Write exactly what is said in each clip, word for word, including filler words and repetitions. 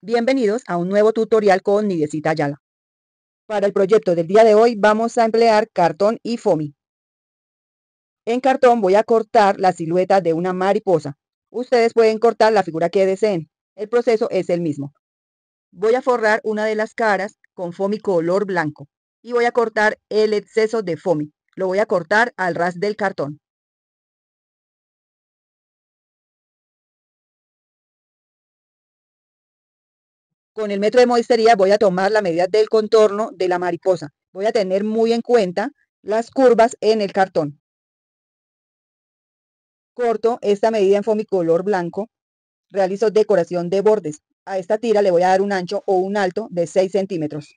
Bienvenidos a un nuevo tutorial con Nidiecita Ayala. Para el proyecto del día de hoy vamos a emplear cartón y foamy. En cartón voy a cortar la silueta de una mariposa. Ustedes pueden cortar la figura que deseen. El proceso es el mismo. Voy a forrar una de las caras con foamy color blanco y voy a cortar el exceso de foamy. Lo voy a cortar al ras del cartón. Con el metro de modistería voy a tomar la medida del contorno de la mariposa. Voy a tener muy en cuenta las curvas en el cartón. Corto esta medida en foamy color blanco. Realizo decoración de bordes. A esta tira le voy a dar un ancho o un alto de seis centímetros.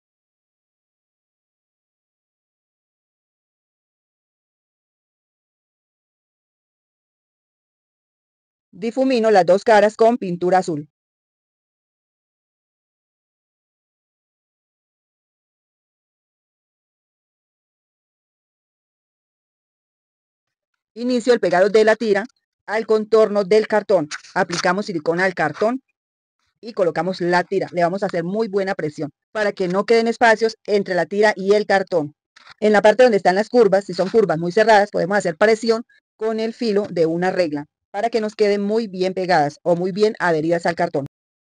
Difumino las dos caras con pintura azul. Inicio el pegado de la tira al contorno del cartón. Aplicamos silicona al cartón y colocamos la tira. Le vamos a hacer muy buena presión para que no queden espacios entre la tira y el cartón. En la parte donde están las curvas, si son curvas muy cerradas, podemos hacer presión con el filo de una regla para que nos queden muy bien pegadas o muy bien adheridas al cartón.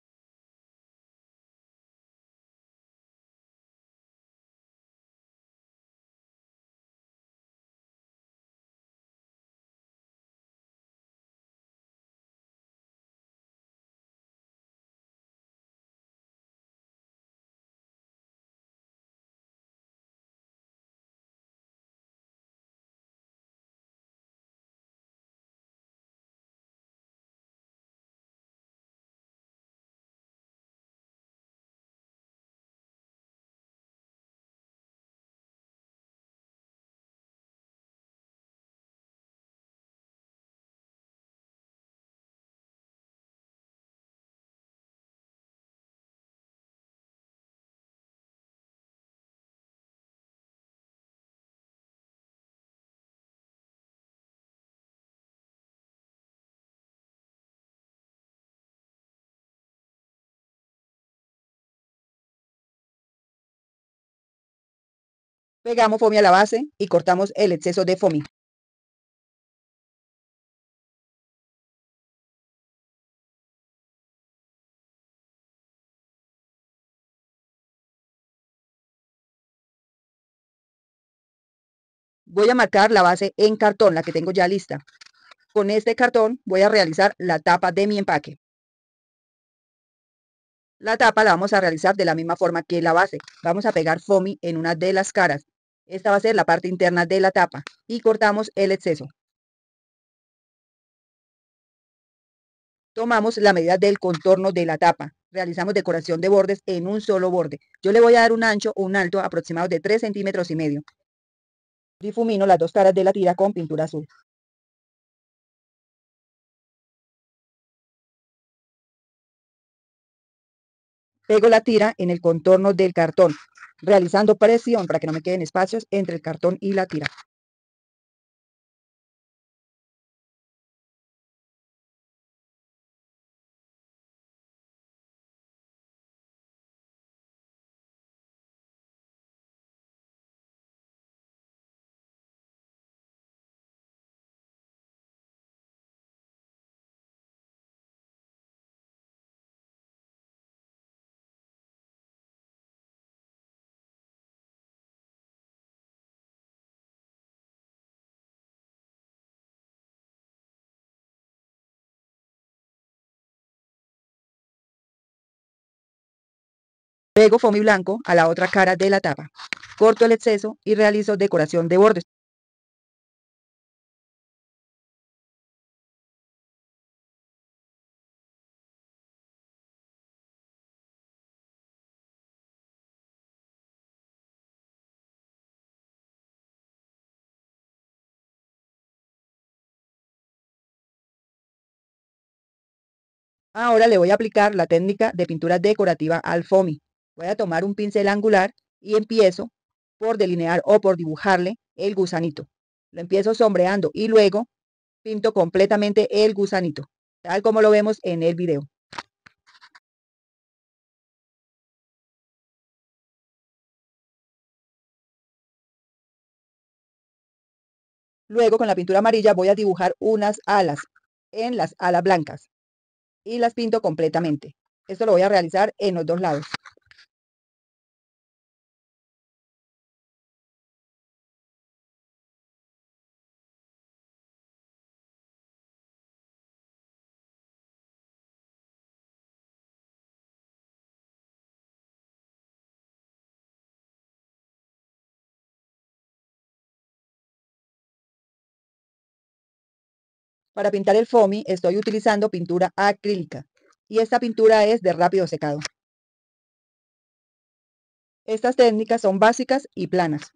Pegamos foamy a la base y cortamos el exceso de foamy. Voy a marcar la base en cartón, la que tengo ya lista. Con este cartón voy a realizar la tapa de mi empaque. La tapa la vamos a realizar de la misma forma que la base. Vamos a pegar foamy en una de las caras. Esta va a ser la parte interna de la tapa y cortamos el exceso. Tomamos la medida del contorno de la tapa. Realizamos decoración de bordes en un solo borde. Yo le voy a dar un ancho o un alto aproximado de tres centímetros y medio. Difumino las dos caras de la tira con pintura azul. Pego la tira en el contorno del cartón, realizando presión para que no me queden espacios entre el cartón y la tira. Pego foamy blanco a la otra cara de la tapa. Corto el exceso y realizo decoración de bordes. Ahora le voy a aplicar la técnica de pintura decorativa al foamy. Voy a tomar un pincel angular y empiezo por delinear o por dibujarle el gusanito. Lo empiezo sombreando y luego pinto completamente el gusanito, tal como lo vemos en el video. Luego con la pintura amarilla voy a dibujar unas alas en las alas blancas y las pinto completamente. Esto lo voy a realizar en los dos lados. Para pintar el foamy estoy utilizando pintura acrílica y esta pintura es de rápido secado. Estas técnicas son básicas y planas.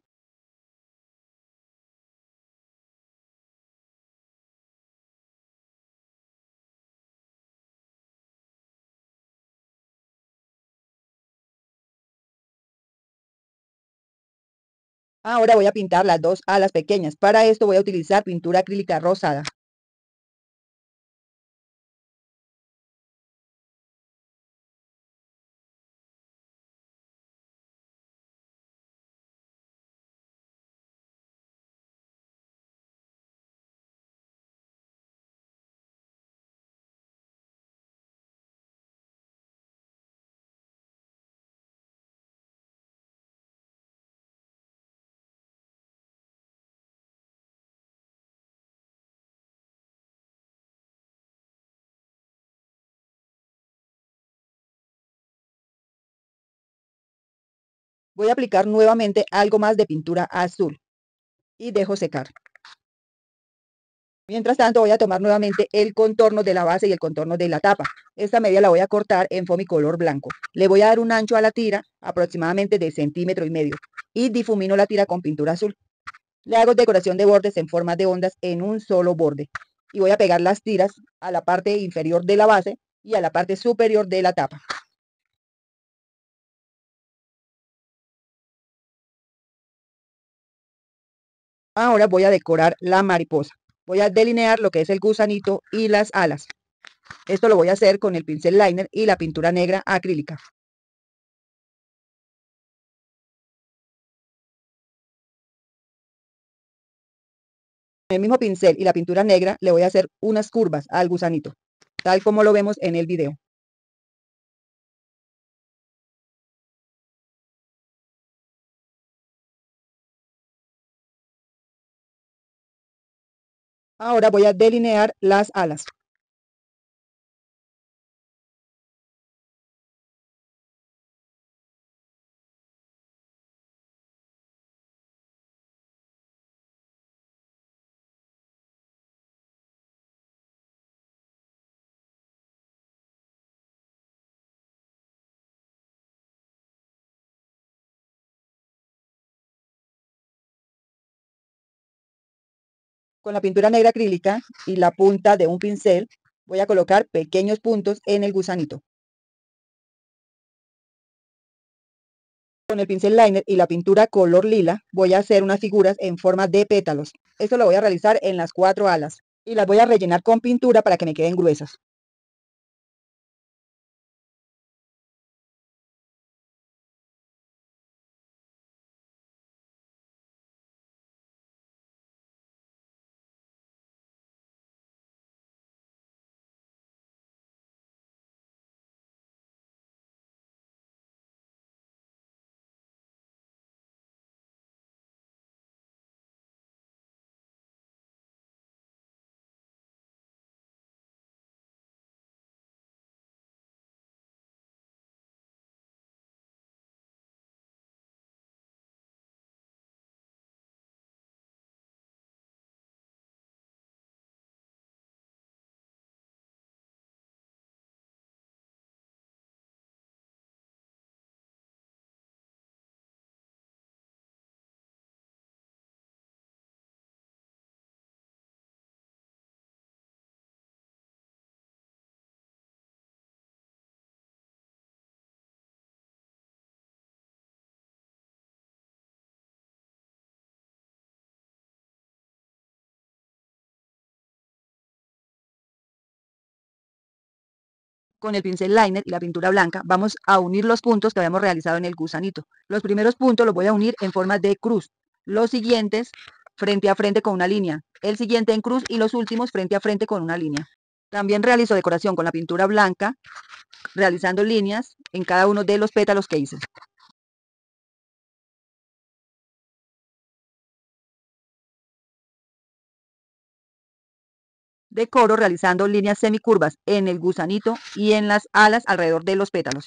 Ahora voy a pintar las dos alas pequeñas. Para esto voy a utilizar pintura acrílica rosada. Voy a aplicar nuevamente algo más de pintura azul y dejo secar. Mientras tanto voy a tomar nuevamente el contorno de la base y el contorno de la tapa. Esta media la voy a cortar en foamy color blanco. Le voy a dar un ancho a la tira aproximadamente de centímetro y medio y difumino la tira con pintura azul. Le hago decoración de bordes en forma de ondas en un solo borde y voy a pegar las tiras a la parte inferior de la base y a la parte superior de la tapa. Ahora voy a decorar la mariposa. Voy a delinear lo que es el gusanito y las alas. Esto lo voy a hacer con el pincel liner y la pintura negra acrílica. Con el mismo pincel y la pintura negra le voy a hacer unas curvas al gusanito, tal como lo vemos en el video. Ahora voy a delinear las alas. Con la pintura negra acrílica y la punta de un pincel voy a colocar pequeños puntos en el gusanito. Con el pincel liner y la pintura color lila voy a hacer unas figuras en forma de pétalos. Esto lo voy a realizar en las cuatro alas y las voy a rellenar con pintura para que me queden gruesas. Con el pincel liner y la pintura blanca vamos a unir los puntos que habíamos realizado en el gusanito. Los primeros puntos los voy a unir en forma de cruz. Los siguientes frente a frente con una línea, el siguiente en cruz y los últimos frente a frente con una línea. También realizo decoración con la pintura blanca, realizando líneas en cada uno de los pétalos que hice. Decoro realizando líneas semicurvas en el gusanito y en las alas alrededor de los pétalos.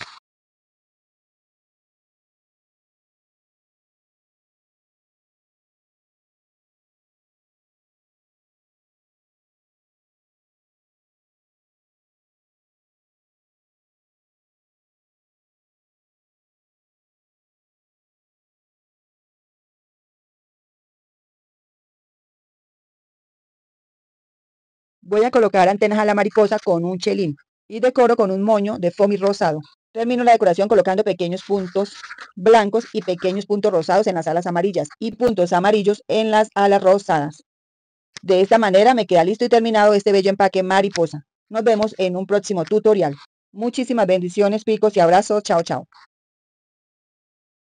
Voy a colocar antenas a la mariposa con un chelín y decoro con un moño de foamy rosado. Termino la decoración colocando pequeños puntos blancos y pequeños puntos rosados en las alas amarillas y puntos amarillos en las alas rosadas. De esta manera me queda listo y terminado este bello empaque mariposa. Nos vemos en un próximo tutorial. Muchísimas bendiciones, picos y abrazos. Chao, chao.